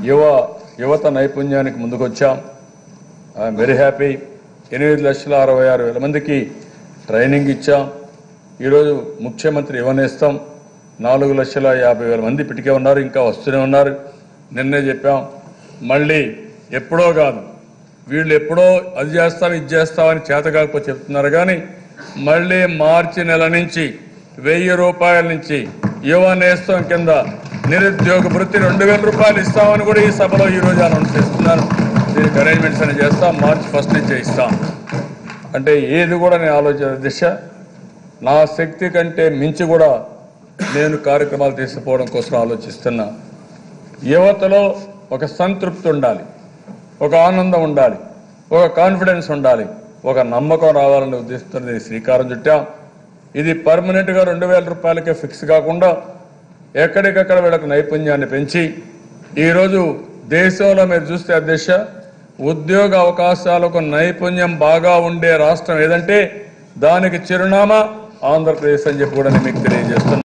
యువత నైపుణ్యానికి ముందుకొచ్చాం. I'm very happy. 8,66,000 మందికి ట్రైనింగ్ ఇచ్చాం. ఈరోజు ముఖ్యమంత్రి యువనేస్తం 4,50,000 మంది ఇప్పటికే ఉన్నారు, ఇంకా వస్తూనే ఉన్నారు. నిన్నే చెప్పాం, మళ్ళీ ఎప్పుడో కాదు, వీళ్ళు ఎప్పుడో అది చేస్తాం ఇది చేస్తామని చేత కాకపోతే చెప్తున్నారు. కానీ మళ్ళీ మార్చి నెల నుంచి 1,000 రూపాయల నుంచి యువనేస్తం కింద నిరుద్యోగ వృత్తి 2,000 రూపాయలు ఇస్తామని కూడా ఈ సభలో ఈరోజు అనౌన్స్ చేస్తున్నాను. దీనికి అరేంజ్మెంట్స్ అని చేస్తాం, మార్చి 1 నుంచే ఇస్తాం. అంటే ఏది కూడా నేను ఆలోచన దిశ, నా శక్తి కంటే మించి కూడా నేను కార్యక్రమాలు తీసుకుపోవడం కోసం ఆలోచిస్తున్నా. యువతలో ఒక సంతృప్తి ఉండాలి, ఒక ఆనందం ఉండాలి, ఒక కాన్ఫిడెన్స్ ఉండాలి, ఒక నమ్మకం రావాలనే ఉద్దేశంతో దీనికి శ్రీకారం చుట్టాం. ఇది పర్మనెంట్గా 2,000 రూపాయలకే ఫిక్స్ కాకుండా ఎక్కడికక్కడ వీళ్ళకి నైపుణ్యాన్ని పెంచి ఈరోజు దేశంలో మీరు చూస్తే అధ్యక్ష, ఉద్యోగ అవకాశాలకు నైపుణ్యం బాగా ఉండే రాష్ట్రం ఏదంటే దానికి చిరునామా ఆంధ్రప్రదేశ్ అని చెప్పి కూడా నేను మీకు తెలియజేస్తున్నాను.